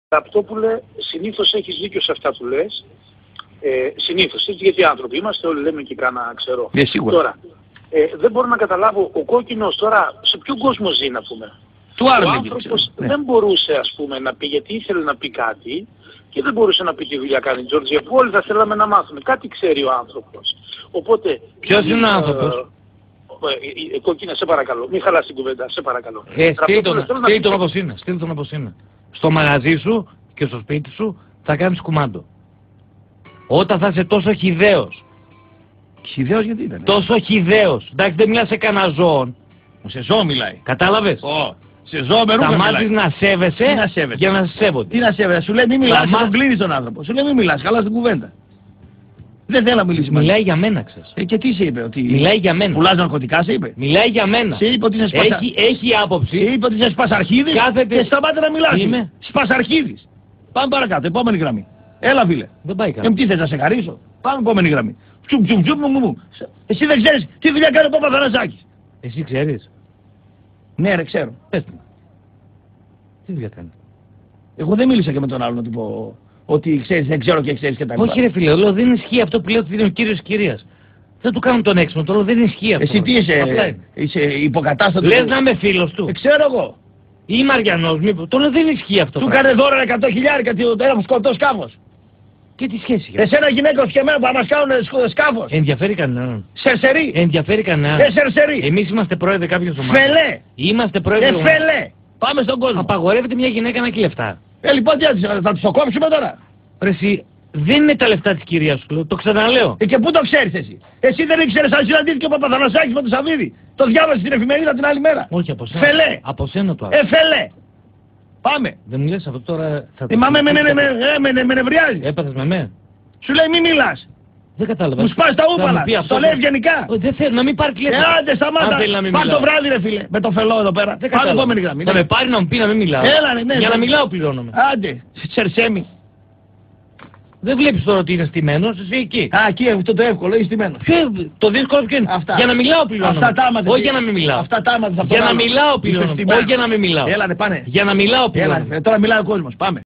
Ραπτόπουλε, συνήθως έχεις δίκιο σε αυτά που λες. Συνήθως, γιατί άνθρωποι είμαστε, όλοι λέμε και κάνα ξέρω. Σίγουρα. Τώρα, δεν μπορώ να καταλάβω, ο κόκκινος τώρα σε ποιον κόσμο ζει να πούμε. Ο άνθρωπος δεν μπορούσε ας πούμε να πει, γιατί ήθελε να πει κάτι και δεν μπορούσε να πει τι δουλειά κάνει η Τζόρτζια, που όλοι θα θέλαμε να μάθουμε. Κάτι ξέρει ο άνθρωπος. Οπότε, ποιος είναι ο άνθρωπος? Κόκκινα, σε παρακαλώ. Μην χαλάς την κουβέντα, σε παρακαλώ. Στείλ τον όπως είναι. Στείλ τον όπως είναι. Στο μαγαζί σου και στο σπίτι σου θα κάνεις κουμάντο. Όταν θα είσαι τόσο χυδαίος. Χυδαίος γιατί ήταν? Τόσο χυδαίος. Εντάξει, δεν μιλάς σε κανένα ζώο. Σε ζώο μιλάει. Κατάλαβες? Σε ζώο με ρούχα μιλάει. Θα μάθεις να σέβεσαι για να σε σέβονται. Τι να σέβεσαι, σου λέει μη μιλάς, τον πλύνεις τον άνθρωπο. Σου λέει μη μιλάς, καλά στην κουβέντα. Δεν θέλω να μιλήσει μαζί. Μιλάει για μένα, ξέρεις. Και τι σε είπε? Ότι μιλάει για μένα. Πουλάς ναρκωτικά, σε είπε? Μιλάει για μένα. Σε είπε ότι είσαι έχει άποψη. Σε είπε ότι είσαι σπασαρχίδης. Και σταμάτε να μιλάς. Είμαι σπασαρχίδης. Πάμε παρακάτω, επόμενη γραμμή. Έλα φίλε. Δεν πάει καλά. Τι θες να σε χαρίσω? Πάμε επόμενη γραμμή. Εσύ δεν ξέρεις τι δουλειά κάνει ο Παπαθανασάκης? Εσύ ξέρεις? Ναι ρε, ξέρω. Πες μου. Τι δουλειά κάνει? Εγώ δεν μίλησα και με τον άλλον να του πω ότι ξέρεις, δεν ξέρω και ξέρεις και τα λοιπά. Όχι ρε φίλε, λέω, δεν ισχύει αυτό που λέω ότι είναι ο κύριος κυρίας. Δεν του κάνουν τον έξιμο, τώρα δεν ισχύει αυτό. Εσύ τι είσαι υποκατάστατο? Λες να είμαι φίλος του. Ξέρω εγώ. Ή Μαριανός, μήπως. Τώρα δεν ισχύει αυτό. Του κάνε δώρο 100.000 ένα σκοτώ σκάφος. Και τι σχέση έχει? Εσένα γυναίκος και εμένα που θα μας κάνουν σκάφος. Ενδιαφέρει κανέναν? Σερσερί. Ενδιαφέρει κανέναν? Σερσερί. Εμείς είμαστε πρόεδροι κάποιες ομάδες. Φελέ. Είμαστε πρόεδροι. Φελέ. Πάμε στον κόσμο. Απαγορεύεται μια γυναίκα να έχει λεφτά. Λοιπόν τι θα τους το κόψουμε τώρα? Ρε εσύ, δεν είναι τα λεφτά της κυρίας σου, το ξαναλέω. Και πού το ξέρεις εσύ? Εσύ δεν ήξερες αν συναντήθηκε ο Παπαθανασάκης με τον Σαββίδη? Το διάβασες στην εφημερίδα την άλλη μέρα? Όχι, από σένα. Φελέ. Από σένα το άλλο. Φελέ. Πάμε. Δεν μου λες αυτό τώρα? Με νευριάζει. Έπαθες με μέ. Σου λέει μη μιλάς. Δεν κατάλαβα. Μου σπάς τα ούπαλα. Το λέει ευγενικά. Δεν θέλω να μην πάρει τηλέφωνο. Άντε σταμάτα. Πάρ' το βράδυ ρε φίλε. Με το φελό εδώ πέρα. Πάμε επόμενη γραμμή. Θα με πάρει να μου πει να μην μιλάω. Ναι. Για να μιλάω πληρώνομαι. Άντε. Τσερσέμι. Δεν βλέπεις τώρα ότι είναι στημένος, εσύ εκεί. Εκεί αυτό το εύκολο, είναι στημένος. Το δύσκολο ποιο είναι? Αυτά. Για να μιλάω πληρώνομαι. Αυτά τα άματες. Όχι για να μην μιλάω. Αυτά τα άματες. Για να μιλάω πληρώνομαι. Όχι για να μην μιλάω. Έλα, πάνε. Για να μιλάω πληρώνομαι. Τώρα μιλάει ο κόσμος. Πάμε.